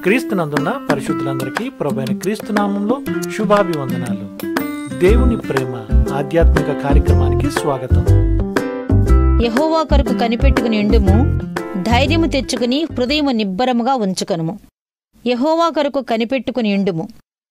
క్రీస్తునందున్న పరిశుద్ధులందరికీ ప్రభువైన క్రీస్తు నామంలో శుభాభివందనాలు. దేవుని ప్రేమ ఆధ్యాత్మిక కార్యక్రమానికి స్వాగతం. యెహోవా కొరకు కనిపెట్టుకుని ఉండుము, ధైర్యము తెచ్చుకుని హృదయము నిబ్బరముగా ఉంచుకొనుము. యెహోవా కొరకు కనిపెట్టుకుని ఉండుము.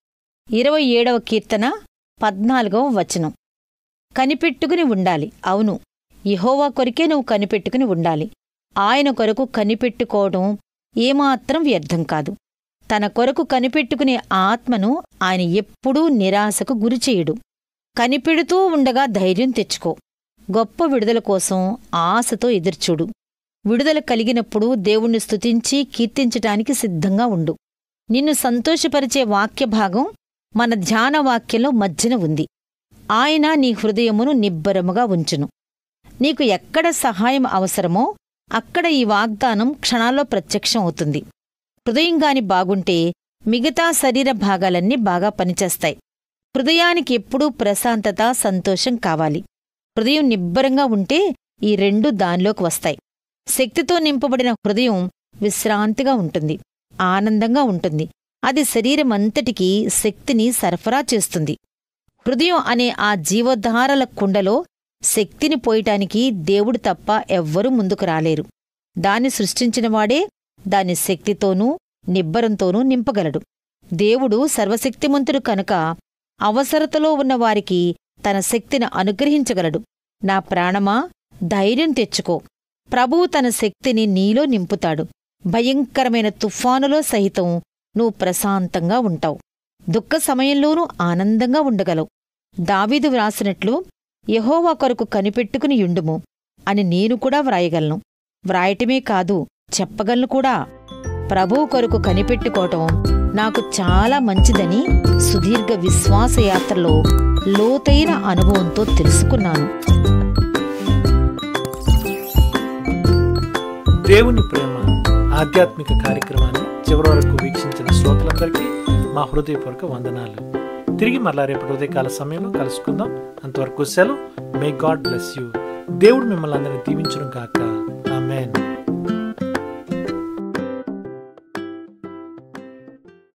27వ కీర్తన 14వ వచనం. కనిపెట్టుకుని ఉండాలి. అవును, యెహోవా కొరికే నువ్వు కనిపెట్టుకుని ఉండాలి. ఆయన కొరకు కనిపెట్టుకోవడం ఏమాత్రం వ్యర్థం కాదు. తన కొరకు కనిపెట్టుకునే ఆత్మను ఆయన ఎప్పుడూ నిరాశకు గురిచేయుడు. కనిపెడుతూ ఉండగా ధైర్యం తెచ్చుకో. గొప్ప విడుదల కోసం ఆశతో ఎదుర్చూడు. విడుదల కలిగినప్పుడు దేవుణ్ణి స్తుతించి కీర్తించటానికి సిద్ధంగా ఉండు. నిన్ను సంతోషపరిచే వాక్యభాగం మన ధ్యాన వాక్యంలో మధ్యన ఉంది. ఆయన నీ హృదయమును నిబ్బరముగా ఉంచును. నీకు ఎక్కడ సహాయం అవసరమో అక్కడ ఈ వాగ్దానం క్షణాల్లో ప్రత్యక్షం అవుతుంది. హృదయంగాని బాగుంటే మిగతా శరీర భాగాలన్నీ బాగా పనిచేస్తాయి. హృదయానికి ఎప్పుడూ ప్రశాంతత, సంతోషం కావాలి. హృదయం నిబ్బరంగా ఉంటే ఈ రెండూ దానిలోకి వస్తాయి. శక్తితో నింపబడిన హృదయం విశ్రాంతిగా ఉంటుంది, ఆనందంగా ఉంటుంది. అది శరీరమంతటికీ శక్తిని సరఫరా చేస్తుంది. హృదయం అనే ఆ జీవధారల కుండలో శక్తిని పోయటానికి దేవుడు తప్ప ఎవ్వరూ ముందుకు రాలేరు. దాన్ని సృష్టించినవాడే దాన్ని శక్తితోనూ నిబ్బరంతోనూ నింపగలడు. దేవుడు సర్వశక్తిమంతుడు కనుక అవసరతలో ఉన్నవారికి తన శక్తిని అనుగ్రహించగలడు. నా ప్రాణమా, ధైర్యం తెచ్చుకో. ప్రభువు తన శక్తిని నీలో నింపుతాడు. భయంకరమైన తుఫానులో సహితం నువ్వు ప్రశాంతంగా ఉంటావు. దుఃఖ సమయంలోనూ ఆనందంగా ఉండగలవు. దావీదు వ్రాసినట్లు యెహోవా కొరకు కనిపెట్టుకుని యుండుము అని నేను కూడా వ్రాయగలను. వ్రాయటమే కాదు, చెప్పగలను కూడా. ప్రభువు కొరకు కనిపెట్టుకోవటం నాకు చాలా మంచిదని సుదీర్ఘ విశ్వాసయాత్రలో లోతైన అనుభవంతో తెలుసుకున్నాను. దేవుని ప్రేమ ఆధ్యాత్మిక కార్యక్రమాన్ని చివరి వరకు వీక్షించిన శ్రోతలందరికీ మా హృదయపూర్వక వందనాలు. తిరిగి మరలా రేపు ఉదయకాల సమయంలో కలుసుకుందాం. అంతవరకు సెలవు. May god bless you. దేవుడు మిమ్మల్ని అందరినీ దీవించును గాక. ఆమేన్.